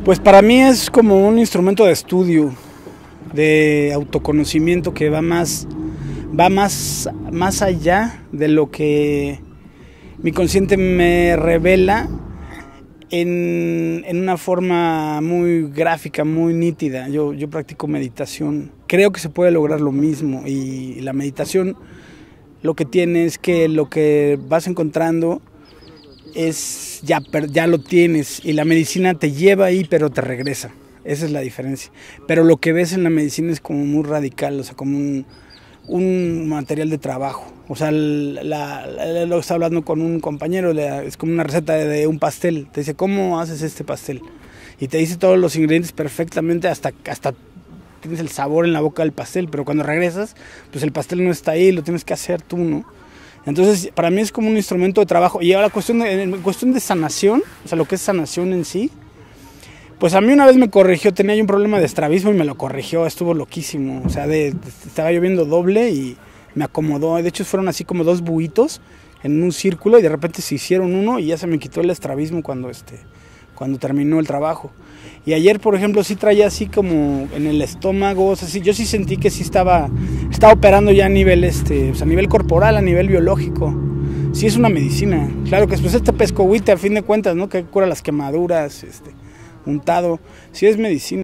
Pues para mí es como un instrumento de estudio, de autoconocimiento que va más allá de lo que mi consciente me revela en una forma muy gráfica, muy nítida. Yo practico meditación, creo que se puede lograr lo mismo, y la meditación lo que tiene es que lo que vas encontrando es ya lo tienes, y la medicina te lleva ahí pero te regresa. Esa es la diferencia. Pero lo que ves en la medicina es como muy radical, o sea, como un material de trabajo. O sea, lo estaba hablando con un compañero, es como una receta de un pastel. Te dice, ¿cómo haces este pastel? Y te dice todos los ingredientes perfectamente, hasta tienes el sabor en la boca del pastel, pero cuando regresas, pues el pastel no está ahí, lo tienes que hacer tú, ¿no? Entonces, para mí es como un instrumento de trabajo. Y ahora, en cuestión de sanación, o sea, lo que es sanación en sí, pues a mí una vez me corrigió, tenía yo un problema de estrabismo y me lo corrigió, estuvo loquísimo. O sea, estaba yo viendo doble y me acomodó. De hecho, fueron así como dos buitos en un círculo y de repente se hicieron uno y ya se me quitó el estrabismo cuando terminó el trabajo. Y ayer, por ejemplo, sí traía así como en el estómago, o sea, sí, yo sí sentí que sí estaba operando ya a nivel, o sea, a nivel corporal, a nivel biológico. Sí es una medicina. Claro que después pescohuite, a fin de cuentas, ¿no? Que cura las quemaduras, untado, sí es medicina.